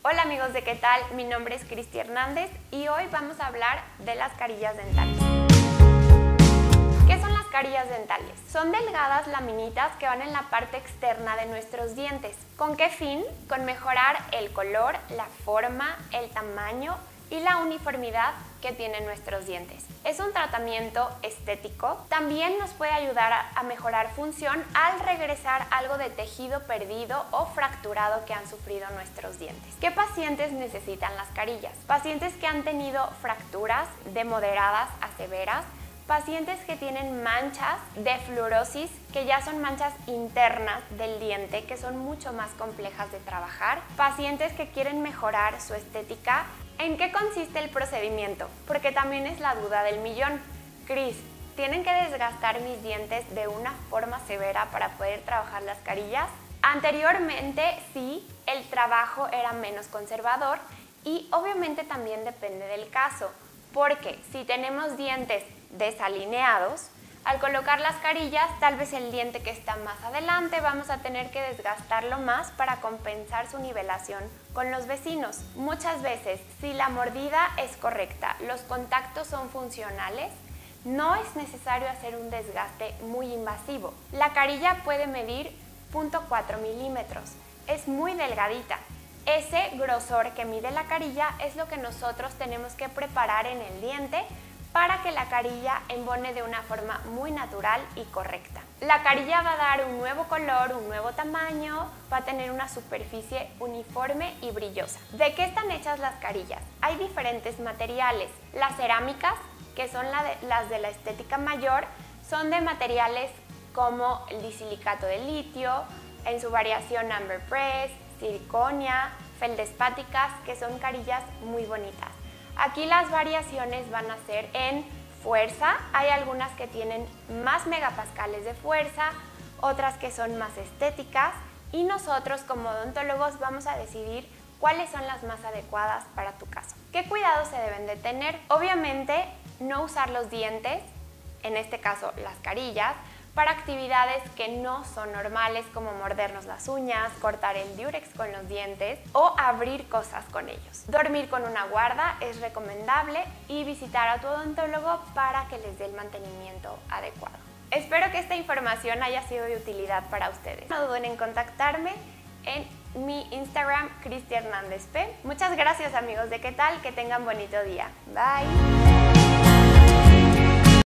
Hola amigos de ¿Qué tal? Mi nombre es Cristi Hernández y hoy vamos a hablar de las carillas dentales. ¿Qué son las carillas dentales? Son delgadas laminitas que van en la parte externa de nuestros dientes. ¿Con qué fin? Con mejorar el color, la forma, el tamaño y la uniformidad que tienen nuestros dientes. Es un tratamiento estético. También nos puede ayudar a mejorar función al regresar algo de tejido perdido o fracturado que han sufrido nuestros dientes. ¿Qué pacientes necesitan las carillas? Pacientes que han tenido fracturas de moderadas a severas, pacientes que tienen manchas de fluorosis, que ya son manchas internas del diente, que son mucho más complejas de trabajar, pacientes que quieren mejorar su estética. ¿En qué consiste el procedimiento? Porque también es la duda del millón. Cris, ¿tienen que desgastar mis dientes de una forma severa para poder trabajar las carillas? Anteriormente sí, el trabajo era menos conservador y obviamente también depende del caso, porque si tenemos dientes desalineados, al colocar las carillas, tal vez el diente que está más adelante vamos a tener que desgastarlo más para compensar su nivelación con los vecinos. Muchas veces, si la mordida es correcta, los contactos son funcionales, no es necesario hacer un desgaste muy invasivo. La carilla puede medir 0.4 milímetros, es muy delgadita. Ese grosor que mide la carilla es lo que nosotros tenemos que preparar en el diente para que la carilla embone de una forma muy natural y correcta. La carilla va a dar un nuevo color, un nuevo tamaño, va a tener una superficie uniforme y brillosa. ¿De qué están hechas las carillas? Hay diferentes materiales. Las cerámicas, que son las de la estética mayor, son de materiales como el disilicato de litio, en su variación amber press, circonia, feldespáticas, que son carillas muy bonitas. Aquí las variaciones van a ser en fuerza, hay algunas que tienen más megapascales de fuerza, otras que son más estéticas y nosotros como odontólogos vamos a decidir cuáles son las más adecuadas para tu caso. ¿Qué cuidados se deben de tener? Obviamente no usar los dientes, en este caso las carillas, para actividades que no son normales como mordernos las uñas, cortar el diurex con los dientes o abrir cosas con ellos. Dormir con una guarda es recomendable y visitar a tu odontólogo para que les dé el mantenimiento adecuado. Espero que esta información haya sido de utilidad para ustedes. No duden en contactarme en mi Instagram, Cristi Hernández P. Muchas gracias amigos de ¿Qué tal? Que tengan bonito día. Bye.